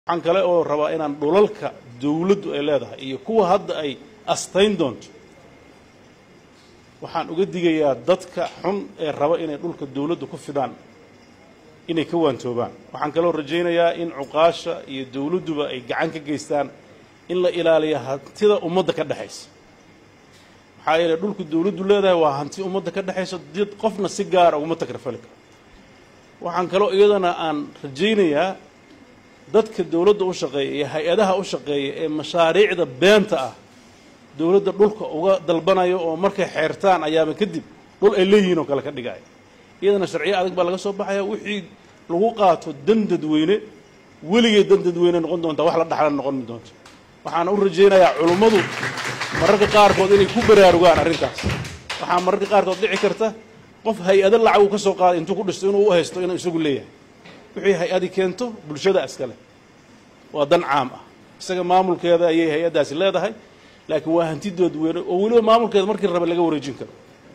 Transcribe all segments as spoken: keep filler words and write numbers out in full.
waxaan kale oo rabaa inaan dhulalka dawladdu ay leedahay iyo kuwa hadda ay astayn doonto waxaan uga digayaa dadka xun ee raba inay dhulka dawladdu ku fidaan inay ka waantoobaan waxaan kale oo rajaynayaa in cuqaasha iyo dawladduba ay gacan ka geystaan in la ilaaliyo hantida ummadda ka dhaxaysa maxaa yeelay dhulka dawladdu leedahay waa hanti ummadda ka dhaxaysa dad qofna si gaar ah uma takrifali karo waxaan kale oo iyadana aan rajaynayaa dadka dawladda u shaqeeya iyo hay'adaha u shaqeeya ee mashaariicda beenta ah dawladda dhulka uga dalbanayo oo markay xeertaan ayaaba kadib dhul ay leeyihiin oo kale ka dhigaya iyadana sharciyo adag baa laga soo baxaya wixii lagu qaato dan dadweyne weligay dan dadweyne noqon doonta wax la dhaxlan noqon doonto waxaan u rajaynayaa culimadu mararka qaarkood inay ku baraarugaan arrintaas waxaa mararka qaarkood dhici karta qof hay'ado lacag uu ka soo qaaday intuu ku dhisto inuu u haysto inuu isagu leeyahay wixii hay'adi keento bulshada iskale waa dan caam ah isaga maamulkeeda ayay hay'adaasi leedahay laakiin waa hanti dadweyne oo waliba maamulkeeda markii raba laga wareejin karo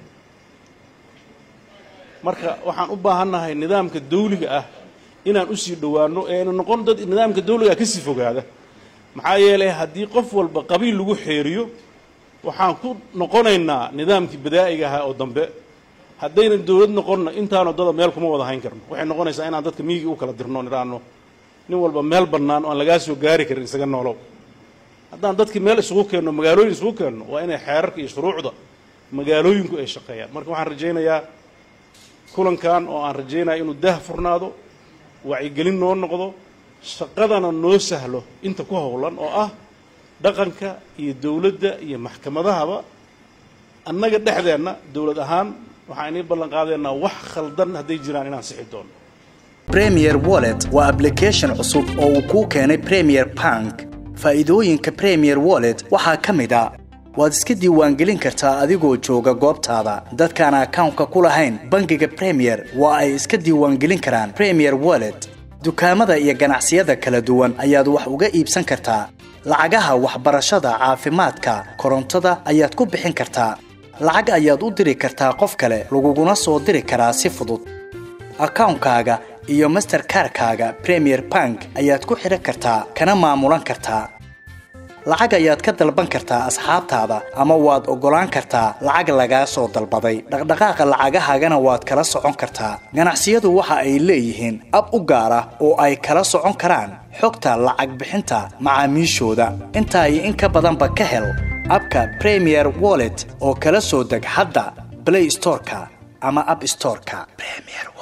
marka waxaan u baahannahay nidaamka dawliga ah inaan u sii dhawaano ee noqon dad nidaamka dawliga ka sii fogaada maxaa yeelay haddii qof walba qabiil lagu xeeriyo waxaan ku noqonaynaa nidaamkii badaa'iga ahaa oo dambe haddaynan dawlad noqonna intaanu dada meel kuma wada hayn karno waxay noqonaysaa inaan dadka miyiga u kala dirno nidhaahno nin walba meel bannaan oo aan lagaa soo gaari karin isaga noolow haddaan dadkii meel isugu keenno magaalooyin isugu keenno waa inay xeerarka iyo shuruucda magaalooyinku ay shaqeeyaan marka waxaan rajaynayaa kulankan oo aan rajaynaya inuu daah furnaado wacyigelin noo noqdo shaqadana noo sahlo inta ku howlan oo ah dhaqanka iyo dawladda iyo maxkamadahaba annaga dhexdeenna dawlad ahaan waxaan inii ballan qaadaynaa wax khaldan hadday jiraan inaan sixi doono Premier Wallet waa application cusub oo uu ku keenay Premier Bank faa'iidooyinka Premier Wallet waxaa ka mid ah waad iska diiwaangelin kartaa adigoo jooga goobtaada dadkaan account-ka ku lahayn bangiga Premier waa ay iska diiwaangelin karaan Premier Wallet dukaamada iyo ganacsiyada kala duwan ayaad wax uga iibsan kartaa lacagaha waxbarashada caafimaadka korontada ayaad ku bixin kartaa lacag ayaad u diri kartaa qof kale laguguna soo diri karaa si fudud account-kaaga iyo Mastercard-kaaga Premier Bank ayaad ku xiran kartaa kana maamulan kartaa lacag ayaad ka dalban kartaa asxaabtaada ama waad ogolaan kartaa lacag laga soo dalbaday dhaqdhaqaaqa lacagahaagana waad kala socon kartaa ganacsiyadu waxa ay leeyihiin ab u gaar ah oo ay kala socon karaan xogta lacag bixinta macaamiishooda intaa iyo in ka badanba ka hel abka Premier Wallet oo kala soo deg hadda Play Store-ka ama App Store-ka Premier